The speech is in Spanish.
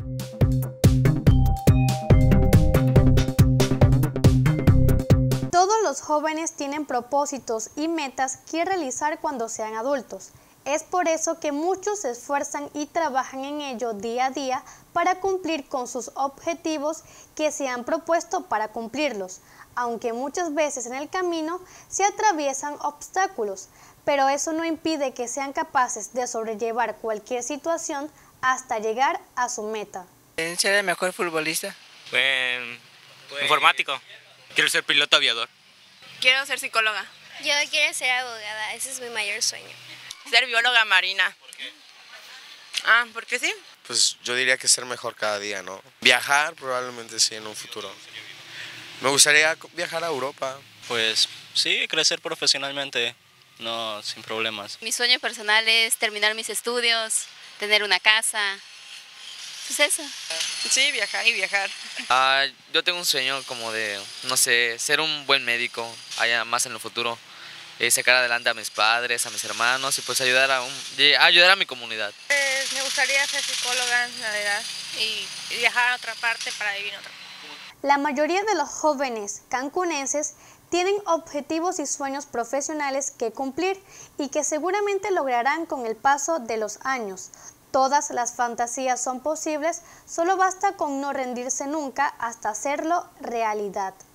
Todos los jóvenes tienen propósitos y metas que realizar cuando sean adultos. Es por eso que muchos se esfuerzan y trabajan en ello día a día para cumplir con sus objetivos que se han propuesto para cumplirlos, aunque muchas veces en el camino se atraviesan obstáculos, pero eso no impide que sean capaces de sobrellevar cualquier situación hasta llegar a su meta. ¿Quién será el mejor futbolista? Informático. Quiero ser piloto aviador. Quiero ser psicóloga. Yo quiero ser abogada, ese es mi mayor sueño. Ser bióloga marina. ¿Por qué? ¿Por qué sí? Pues yo diría que ser mejor cada día, ¿no? Viajar probablemente sí en un futuro. Me gustaría viajar a Europa. Pues sí, crecer profesionalmente, no sin problemas. Mi sueño personal es terminar mis estudios, tener una casa, pues eso. Sí, viajar y viajar. Yo tengo un sueño como de, no sé, ser un buen médico allá más en el futuro. Sacar adelante a mis padres, a mis hermanos y pues ayudar a mi comunidad. Me gustaría ser psicóloga, la verdad, y viajar a otra parte para vivir en otra. La mayoría de los jóvenes cancunenses tienen objetivos y sueños profesionales que cumplir y que seguramente lograrán con el paso de los años. Todas las fantasías son posibles, solo basta con no rendirse nunca hasta hacerlo realidad.